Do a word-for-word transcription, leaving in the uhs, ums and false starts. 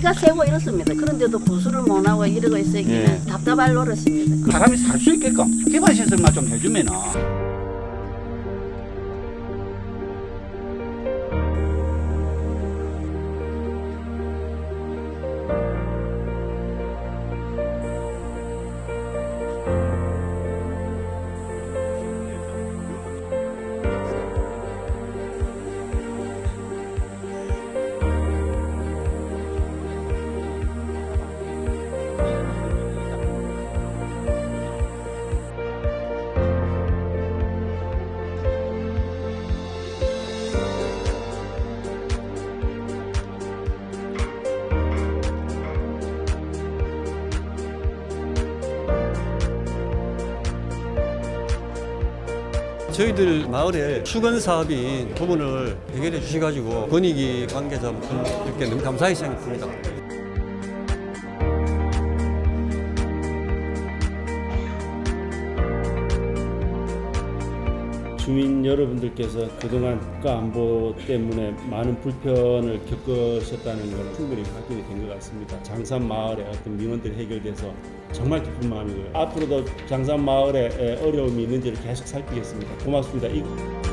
키가 세고 이렇습니다. 그런데도 보수를 못하고 이러고 있으기는 예. 답답할 노릇입니다. 사람이 살 수 있게끔 개발시설만 좀 해주면은. 저희들 마을에 수건 사업인 부분을 해결해 주셔가지고 권익위 관계자분들께 너무 감사히 생각합니다. 주민 여러분들께서 그동안 국가안보 때문에 많은 불편을 겪으셨다는 걸 충분히 확인이 된 것 같습니다. 장산마을의 어떤 민원들이 해결돼서 정말 기쁜 마음이고요. 앞으로도 장산마을에 어려움이 있는지를 계속 살피겠습니다. 고맙습니다.